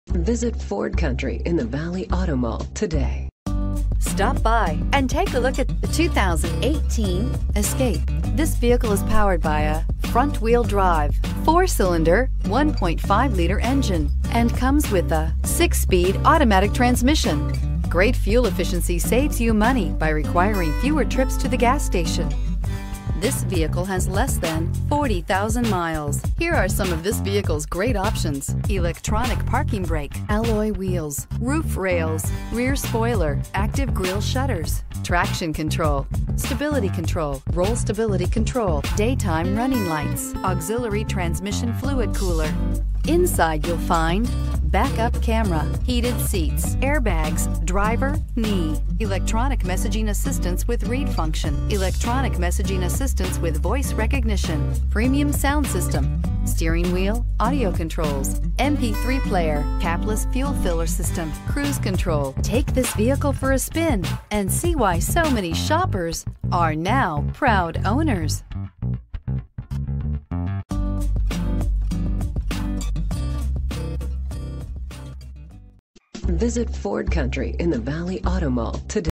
Visit Ford Country in the Valley Auto Mall today. Stop by and take a look at the 2018 Escape. This vehicle is powered by a front-wheel drive, 4-cylinder, 1.5-liter engine, and comes with a 6-speed automatic transmission. Great fuel efficiency saves you money by requiring fewer trips to the gas station. This vehicle has less than 40,000 miles. Here are some of this vehicle's great options: electronic parking brake, alloy wheels, roof rails, rear spoiler, active grille shutters, traction control, stability control, roll stability control, daytime running lights, auxiliary transmission fluid cooler. Inside you'll find backup camera, heated seats, airbags, driver, knee, electronic messaging assistance with read function, electronic messaging assistance with voice recognition, premium sound system, steering wheel audio controls, MP3 player, capless fuel filler system, cruise control. Take this vehicle for a spin and see why so many shoppers are now proud owners. Visit Ford Country in the Valley Auto Mall today.